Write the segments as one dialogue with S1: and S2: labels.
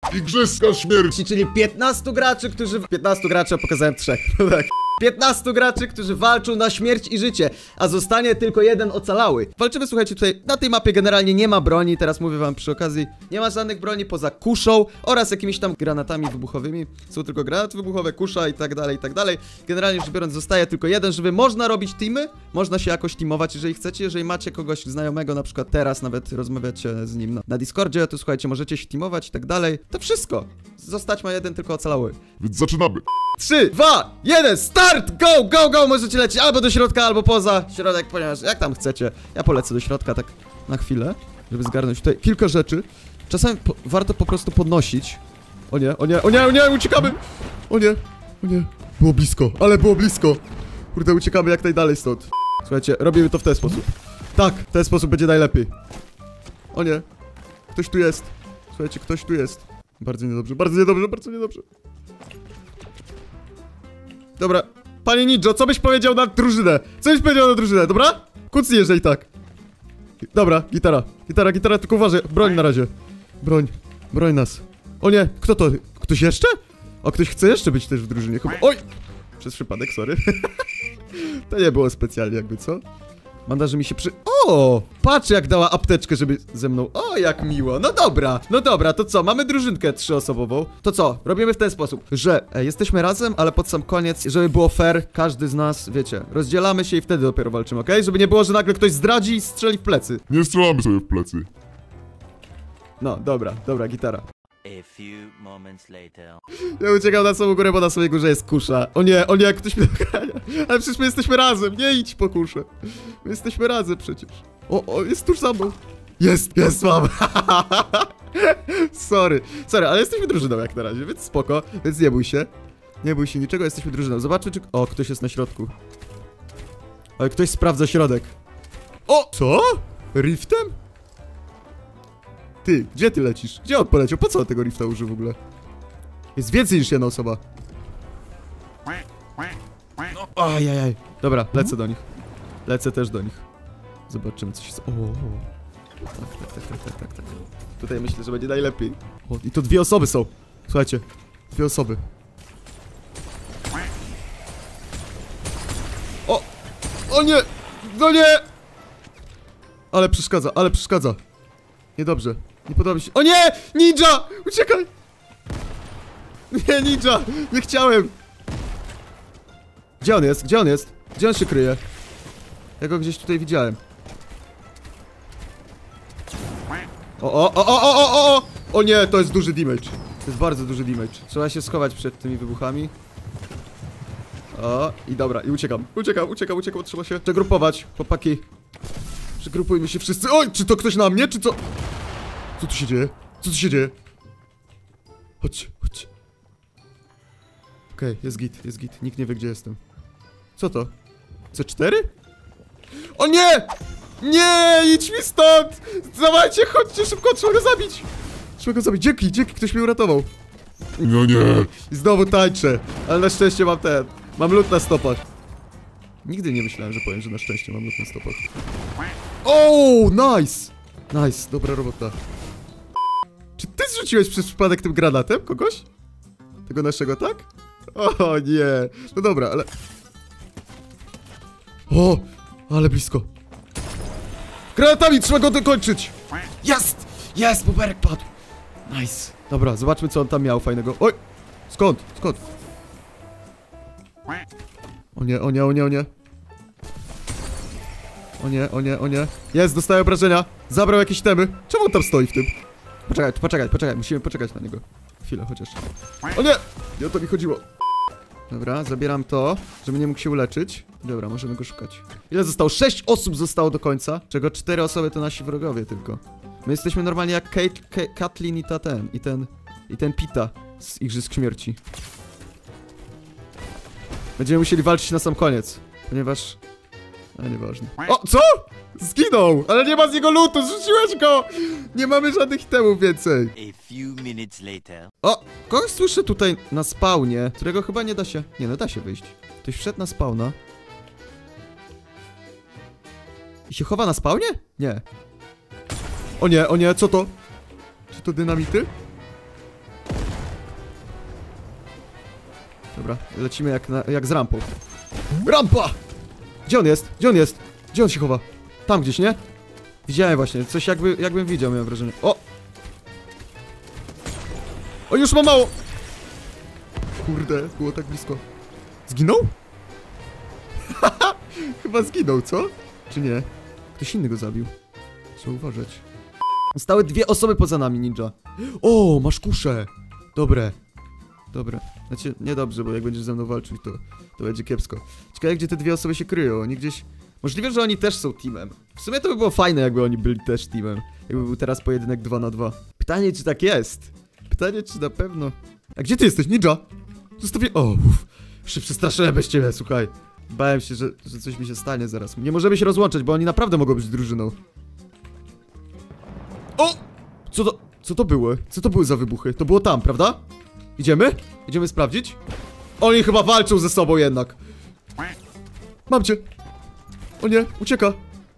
S1: Igrzyska śmierci.
S2: Czyli 15 graczy, którzy... 15 graczy, a pokazałem 3. No tak. 15 graczy, którzy walczą na śmierć i życie, a zostanie tylko jeden ocalały. Walczymy, słuchajcie, tutaj na tej mapie generalnie nie ma broni, teraz mówię wam przy okazji, nie ma żadnych broni poza kuszą oraz jakimiś tam granatami wybuchowymi. Są tylko granaty wybuchowe, kusza i tak dalej, i tak dalej. Generalnie rzecz biorąc zostaje tylko jeden, żeby można robić teamy, można się jakoś teamować, jeżeli chcecie, jeżeli macie kogoś znajomego, na przykład teraz nawet rozmawiacie z nim na Discordzie, to słuchajcie, możecie się teamować i tak dalej. To wszystko. Zostać ma jeden tylko ocalały.
S1: Więc zaczynamy.
S2: 3, 2, 1, start! Go, go, go! Możecie lecieć albo do środka, albo poza środek, ponieważ jak tam chcecie. Ja polecę do środka tak na chwilę, żeby zgarnąć tutaj kilka rzeczy. Czasami warto po prostu podnosić. O nie, o nie, o nie, o nie, uciekamy! O nie, o nie. Było blisko, ale było blisko. Kurde, uciekamy jak najdalej stąd. Słuchajcie, robimy to w ten sposób. Tak, w ten sposób będzie najlepiej. O nie, ktoś tu jest. Słuchajcie, ktoś tu jest. Bardzo niedobrze, bardzo niedobrze, bardzo niedobrze. Dobra, panie Ninjo, co byś powiedział na drużynę? Co byś powiedział na drużynę, dobra? Kucnij, jeżeli tak. Dobra, gitara, gitara, gitara, tylko uważaj, broń na razie. Broń nas. O nie, kto to? Ktoś jeszcze? O, ktoś chce jeszcze być też w drużynie, chyba. Oj! Przez przypadek, sorry. To nie było specjalnie jakby, co? Bandaże mi się O! Patrz jak dała apteczkę, żeby ze mną... O, jak miło. No dobra, to co? Mamy drużynkę 3-osobową. To co? Robimy w ten sposób, że jesteśmy razem, ale pod sam koniec, żeby było fair, każdy z nas, wiecie, rozdzielamy się i wtedy dopiero walczymy, okej? Żeby nie było, że nagle ktoś zdradzi i strzeli w plecy.
S1: Nie strzelamy sobie w plecy.
S2: No, dobra, gitara.
S3: A few moments later.
S2: Ja uciekam na samą górę, bo na samej górze jest kusza. O nie, ktoś mnie dogania. Ale przecież my jesteśmy razem, nie idź po kuszę. My jesteśmy razem przecież. O, jest tuż za mną. Jest, mam. Sorry, ale jesteśmy drużyną jak na razie, więc spoko. Więc nie bój się. Nie bój się niczego, jesteśmy drużyną. Zobaczmy, czy... O, ktoś jest na środku. Oj, ktoś sprawdza środek. O! Co? Riftem? Ty, gdzie ty lecisz? Gdzie on poleciał? Po co on tego rifta użył w ogóle? Jest więcej niż jedna osoba. Ajajaj. Dobra, lecę do nich. Lecę też do nich. Zobaczymy, co się... Tak. Tutaj myślę, że będzie najlepiej. O, i to 2 osoby są. Słuchajcie, 2 osoby. O nie! No nie! Ale przeszkadza. Niedobrze. Nie podoba mi się. O nie! Ninja! Uciekaj! Nie, ninja! Nie chciałem! Gdzie on jest? Gdzie on się kryje? Ja go gdzieś tutaj widziałem. O nie, to jest duży damage. To jest bardzo duży damage. Trzeba się schować przed tymi wybuchami. O, i dobra, i uciekam, trzeba się przegrupować, chłopaki. Przegrupujmy się wszyscy. Oj, czy to ktoś na mnie, czy co? Co tu się dzieje? Chodź. Okej, jest git. Nikt nie wie, gdzie jestem. Co to? C4? O nie! Nie, idź mi stąd! Dawajcie, chodźcie szybko, trzeba go zabić! Dzięki, ktoś mnie uratował.
S1: No nie.
S2: I znowu tańczę, ale na szczęście mam lód na stopach. Nigdy nie myślałem, że powiem, że na szczęście mam lód na stopach. O, nice, dobra robota. Czy ty zrzuciłeś przez przypadek tym granatem kogoś? Tego naszego, tak? O nie, no dobra, ale... O, ale blisko. Granatami, trzeba go dokończyć. Jest, buberek padł. Nice. Dobra, zobaczmy, co on tam miał fajnego. Oj, skąd? O nie. O nie. Jest, dostaję obrażenia. Zabrał jakieś temy. Czemu on tam stoi w tym? Poczekaj. Musimy poczekać na niego. Chwilę chociaż. O nie! Nie o to mi chodziło. Dobra, zabieram to, żeby nie mógł się uleczyć. Dobra, możemy go szukać. Ile zostało? 6 osób zostało do końca, czego 4 osoby to nasi wrogowie tylko. My jesteśmy normalnie jak Kathleen i ten Pita z Igrzysk Śmierci. Będziemy musieli walczyć na sam koniec, ponieważ... Ale nieważne. O, co? Zginął! Ale nie ma z niego lootu, zrzuciłeś go! Nie mamy żadnych itemów więcej.
S3: A few minutes later.
S2: O! Kogoś słyszę tutaj na spawnie, którego chyba nie da się... Nie, no da się wyjść. Ktoś wszedł na spawna. I się chowa na spawnie? Nie. O nie, co to? Czy to dynamity? Dobra, lecimy jak z rampą. Rampa! Gdzie on jest? Gdzie on jest? Gdzie on się chowa? Tam gdzieś, nie? Widziałem właśnie, coś jakbym widział, miałem wrażenie. O! O, już ma mało! Kurde, było tak blisko. Zginął? Chyba zginął, co? Czy nie? Ktoś inny go zabił. Trzeba uważać. Zostały 2 osoby poza nami, ninja. O, masz kuszę! Dobre. Dobre. Znaczy, niedobrze, bo jak będziesz ze mną walczył, to będzie kiepsko. Ciekawe, gdzie te 2 osoby się kryją. Oni gdzieś... Możliwe, że oni też są teamem. W sumie to by było fajne, jakby oni byli też teamem. Jakby był teraz pojedynek 2 na 2. Pytanie, czy tak jest? Pytanie, czy na pewno... A gdzie ty jesteś, ninja? Zostawię... O, uff. Już się przestraszyłem bez ciebie, słuchaj. Bałem się, że coś mi się stanie zaraz. Nie możemy się rozłączać, bo oni naprawdę mogą być drużyną. O! Co to było? Co to były za wybuchy? To było tam, prawda? Idziemy? Idziemy sprawdzić? Oni chyba walczą ze sobą jednak. Mam cię. O nie, ucieka.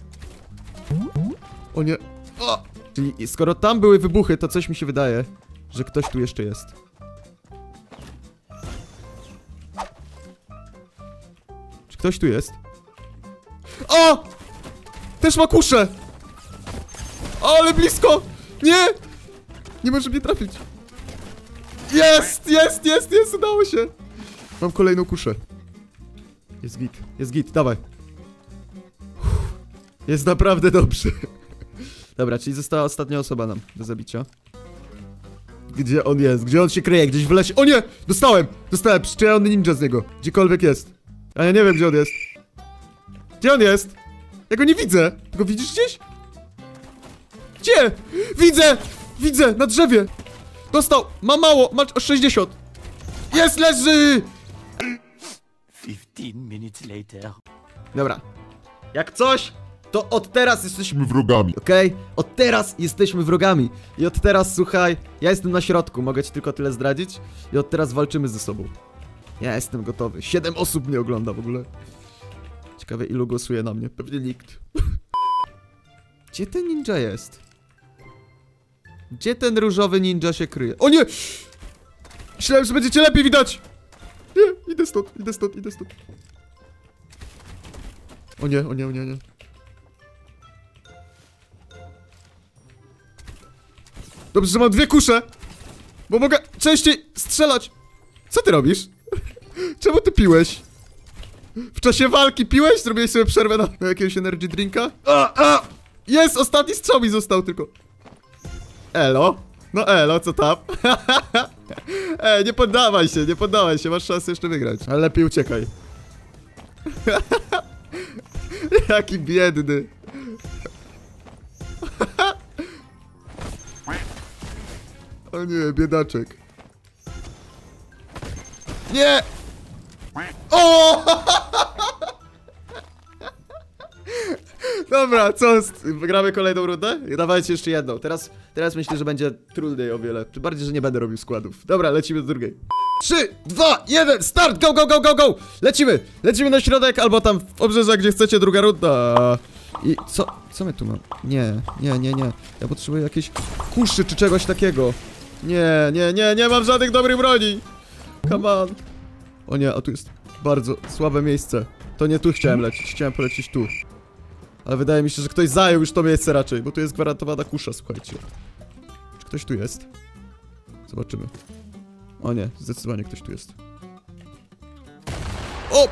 S2: O nie. O! Czyli skoro tam były wybuchy, to coś mi się wydaje, że ktoś tu jeszcze jest. Czy ktoś tu jest? O! Też ma kuszę! Ale blisko! Nie! Nie może mnie trafić. Jest! Udało się! Mam kolejną kuszę. Jest git, dawaj. Uff, jest naprawdę dobrze. Dobra, czyli została ostatnia osoba nam do zabicia. Gdzie on jest? Gdzie on się kryje? Gdzieś w lesie. O nie! Dostałem! Przyczajony ninja z niego. Gdziekolwiek jest. A ja nie wiem, gdzie on jest. Gdzie on jest? Ja go nie widzę. Ty go widzisz gdzieś? Gdzie? Widzę! Na drzewie! Dostał! Ma mało! Ma 60! Jest! Leży!
S3: 15 minutes later.
S2: Dobra. Jak coś, to od teraz jesteśmy...
S1: My wrogami.
S2: Okej? Od teraz jesteśmy wrogami. I od teraz, słuchaj, ja jestem na środku, mogę ci tylko tyle zdradzić. I od teraz walczymy ze sobą. Ja jestem gotowy. 7 osób mnie ogląda w ogóle. Ciekawe, ilu głosuje na mnie. Pewnie nikt. Gdzie ten ninja jest? Gdzie ten różowy ninja się kryje? O nie! Myślałem, że będziecie lepiej widać! Nie, idę stąd. O nie. Dobrze, że mam 2 kusze! Bo mogę częściej strzelać! Co ty robisz? Czemu ty piłeś? W czasie walki piłeś? Zrobiłeś sobie przerwę na jakiegoś energy drinka? Jest! Ostatni strzał mi został tylko. Elo? No elo, co tam? Nie poddawaj się, masz szansę jeszcze wygrać. Ale lepiej uciekaj. Jaki biedny. O nie, biedaczek. Nie! O! Dobra, co? Gramy kolejną rundę? Dawajcie jeszcze jedną. Teraz myślę, że będzie trudniej o wiele. Tym bardziej, że nie będę robił składów. Dobra, lecimy do drugiej. 3, 2, 1, start! Go! Lecimy na środek, albo tam w obrzeża, gdzie chcecie, druga runda. I co my tu mamy? Nie. Ja potrzebuję jakiejś kuszy czy czegoś takiego. Nie mam żadnych dobrych broni. Come on. O nie, a tu jest bardzo słabe miejsce. To nie tu chciałem lecieć, chciałem polecieć tu. Ale wydaje mi się, że ktoś zajął już to miejsce raczej, bo tu jest gwarantowana kusza, słuchajcie. Czy ktoś tu jest? Zobaczymy. O nie, zdecydowanie ktoś tu jest. O!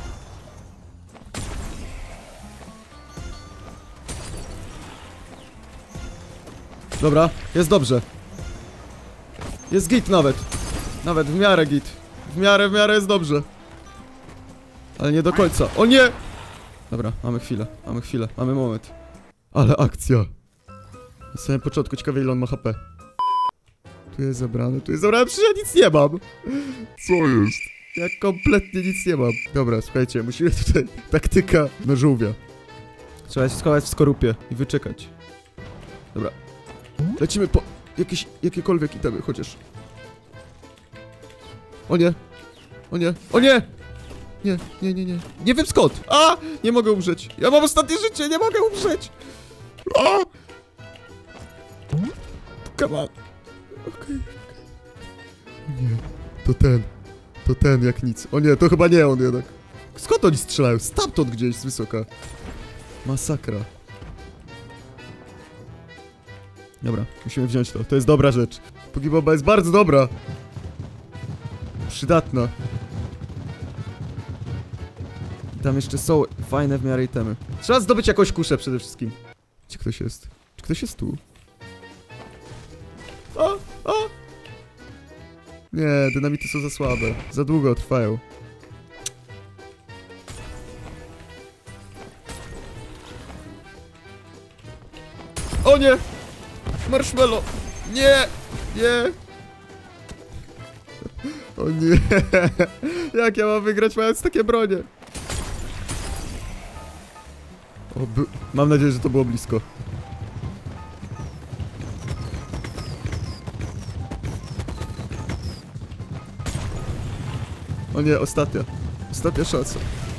S2: Dobra, jest dobrze. Jest git nawet. Nawet w miarę git. W miarę jest dobrze. Ale nie do końca. O nie! Dobra, mamy moment. Ale akcja. Na samym początku ciekawe, ile on ma HP. Tu jest zabrany, przecież ja nic nie mam.
S1: Co jest?
S2: Ja kompletnie nic nie mam. Dobra, słuchajcie, musimy tutaj... Taktyka na żółwia. Trzeba się schować w skorupie i wyczekać. Dobra. Lecimy po jakiekolwiek itemy, chociaż. O nie! Nie. Nie wiem skąd. Nie mogę umrzeć. Ja mam ostatnie życie, nie mogę umrzeć. Come on. Okej. Nie. To To ten jak nic. O nie, to chyba nie on jednak. Skąd oni strzelają? Stamtąd gdzieś z wysoka. Masakra. Dobra, musimy wziąć to. To jest dobra rzecz. Pogibomba jest bardzo dobra. Przydatna. I tam jeszcze są fajne w miarę itemy. Trzeba zdobyć jakąś kuszę przede wszystkim. Gdzie ktoś jest? Czy ktoś jest tu? O! Nie, dynamity są za słabe. Za długo trwają. O nie! Marshmallow! Nie! Nie! O nie! Jak ja mam wygrać mając takie bronie? Mam nadzieję, że to było blisko. O nie, ostatnia. Ostatnia szansa.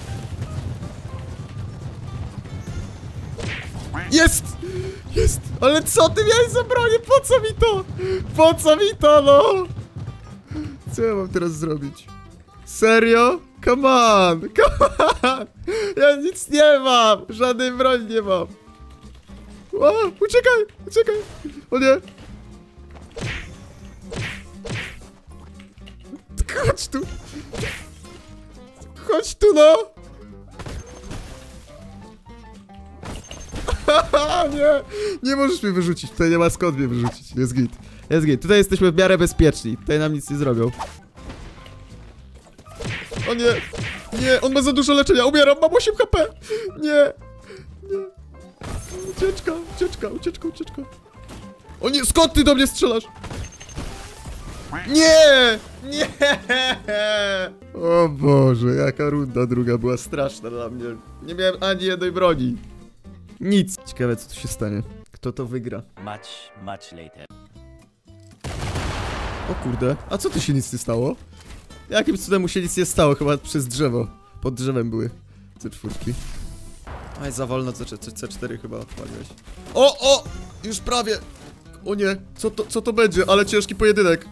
S2: Jest! Jest! Ale co ty miałeś za bronię? Po co mi to? Po co mi to, no? Co ja mam teraz zrobić? Serio? Come on! Come on! Ja nic nie mam! Żadnej broni nie mam! O, uciekaj! Uciekaj! O nie! Chodź tu! Chodź tu, no! Nie! Nie możesz mnie wyrzucić. Tutaj nie ma skąd mnie wyrzucić. Jest git. Jest git. Tutaj jesteśmy w miarę bezpieczni. Tutaj nam nic nie zrobią. O nie! Nie! On ma za dużo leczenia. Umieram! Mam 8 HP! Nie! Nie! Ucieczka! Ucieczka! Ucieczka! Ucieczka! O nie! Skąd ty do mnie strzelasz? Nie! Nie! O Boże, jaka runda druga była straszna dla mnie. Nie miałem ani jednej broni. Nic. Ciekawe, co tu się stanie. Kto to wygra?
S3: Much later.
S2: O kurde. A co tu się nic nie stało? Jakim cudem mu się nic nie stało? Chyba przez drzewo. Pod drzewem były C4. Aj, za wolno C4 chyba odpaliłeś. O! Już prawie. O nie. Co to będzie? Ale ciężki pojedynek.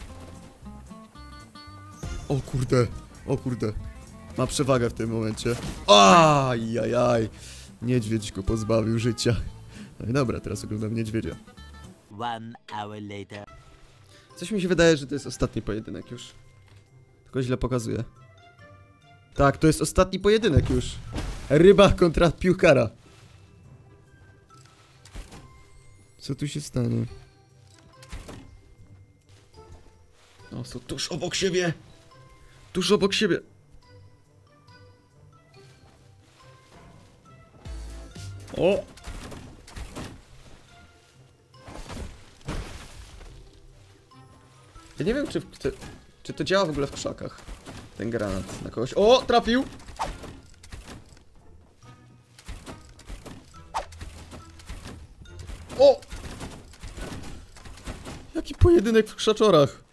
S2: O kurde. O kurde. Ma przewagę w tym momencie. Ajajaj. Niedźwiedź go pozbawił życia. No i dobra, teraz oglądam niedźwiedzia.
S3: 1 hour later.
S2: Coś mi się wydaje, że to jest ostatni pojedynek już. Tylko źle pokazuje. Tak, to jest ostatni pojedynek już. Ryba kontra piłkara. Co tu się stanie? O, są tuż obok siebie. Tuż obok siebie. O! Ja nie wiem, czy to działa w ogóle w krzakach. Ten granat na kogoś. O! Trafił! O! Jaki pojedynek w krzaczorach.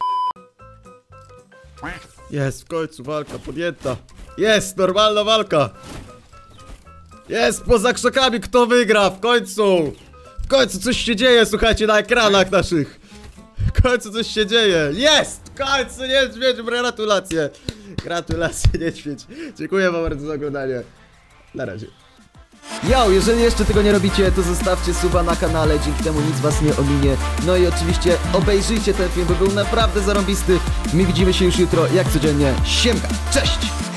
S2: Jest, w końcu walka podjęta. Jest, normalna walka. Jest, poza krzakami kto wygra, w końcu. W końcu coś się dzieje, słuchajcie, na ekranach naszych. W końcu coś się dzieje. Jest, w końcu niedźwiedź, gratulacje. Gratulacje, niedźwiedź. Dziękuję wam bardzo za oglądanie. Na razie.
S4: Yo, jeżeli jeszcze tego nie robicie, to zostawcie suba na kanale, dzięki temu nic was nie ominie. No i oczywiście obejrzyjcie ten film, bo był naprawdę zarąbisty. My widzimy się już jutro, jak codziennie. Siemka, cześć!